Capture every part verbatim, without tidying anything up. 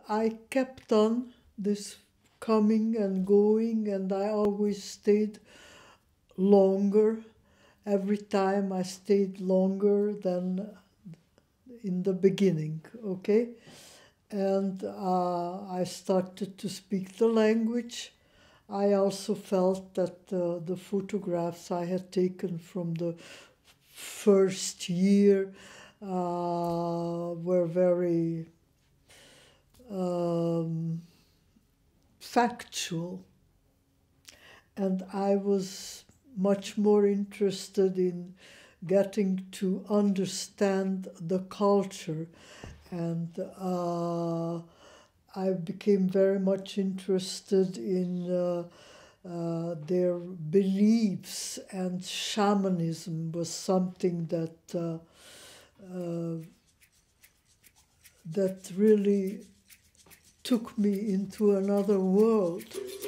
I kept on this coming and going, and I always stayed longer. Every time I stayed longer than in the beginning, okay? And uh, I started to speak the language. I also felt that uh, the photographs I had taken from the first year uh, were very um, factual. And I was much more interested in getting to understand the culture. And uh, I became very much interested in uh, uh, their beliefs, and shamanism was something that uh, uh, that really took me into another world.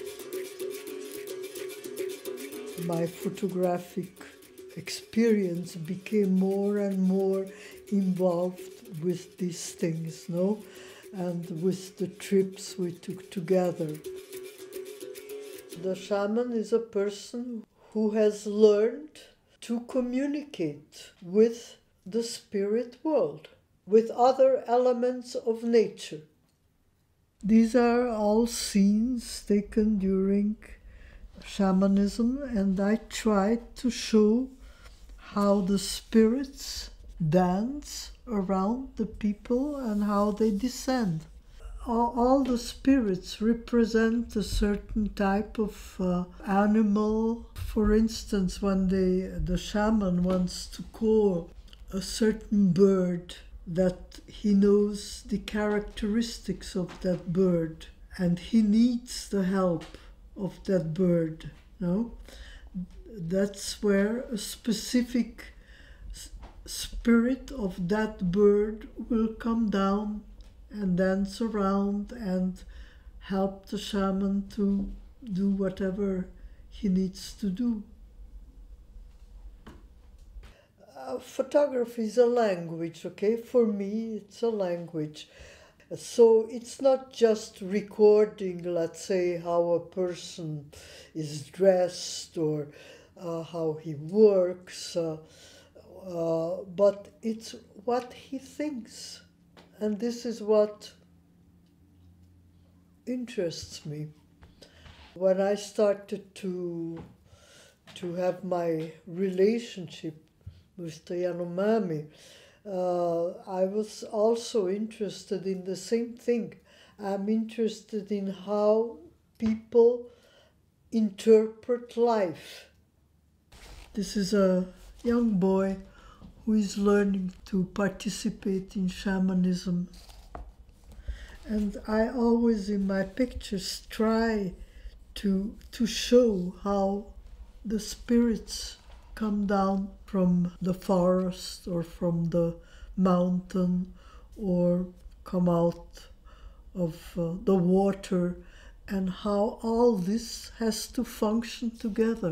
My photographic experience became more and more involved with these things, no? And with the trips we took together. The shaman is a person who has learned to communicate with the spirit world, with other elements of nature. These are all scenes taken during shamanism, and I tried to show how the spirits dance around the people and how they descend. All, all the spirits represent a certain type of uh, animal. For instance, when they, the shaman wants to call a certain bird, that he knows the characteristics of that bird, and he needs the help of that bird. No? That's where a specific spirit of that bird will come down and dance around and help the shaman to do whatever he needs to do. Uh, photography is a language, okay? For me, it's a language. So it's not just recording, let's say, how a person is dressed or uh, how he works, uh, uh, but it's what he thinks. And this is what interests me. When I started to, to have my relationship with the Yanomami, uh, I was also interested in the same thing. I'm interested in how people interpret life. This is a young boy who is learning to participate in shamanism. And I always in my pictures try to, to show how the spirits come down from the forest or from the mountain or come out of uh, the water, and how all this has to function together.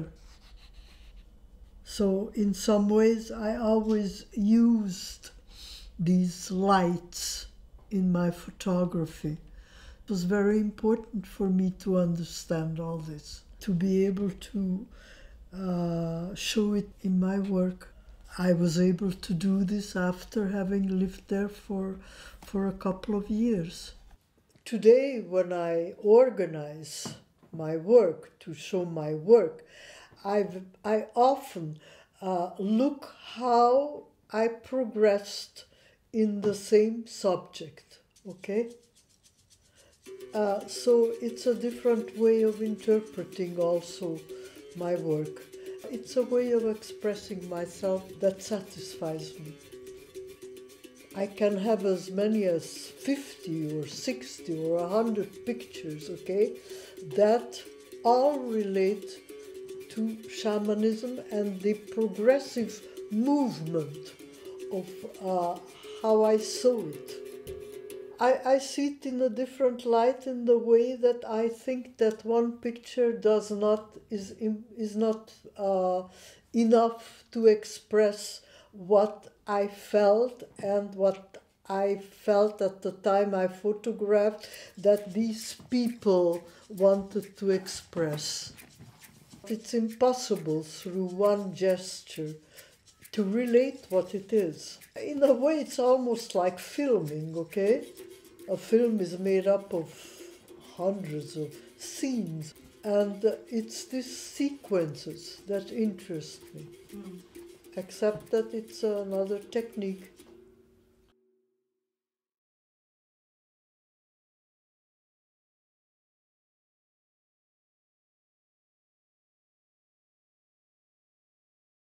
So in some ways I always used these lights in my photography. It was very important for me to understand all this, to be able to uh, show it in my work. I was able to do this after having lived there for, for a couple of years. Today, when I organize my work, to show my work, I've, I often uh, look how I progressed in the same subject, okay? Uh, so it's a different way of interpreting also my work. It's a way of expressing myself that satisfies me. I can have as many as fifty or sixty or one hundred pictures, okay, that all relate to shamanism and the progressive movement of uh, how I saw it. I, I see it in a different light in the way that I think that one picture does not, is, is not uh, enough to express what I felt and what I felt at the time I photographed that these people wanted to express. It's impossible through one gesture to relate what it is. In a way, it's almost like filming, okay? A film is made up of hundreds of scenes, and uh, it's these sequences that interest me. Mm. Except that it's another technique.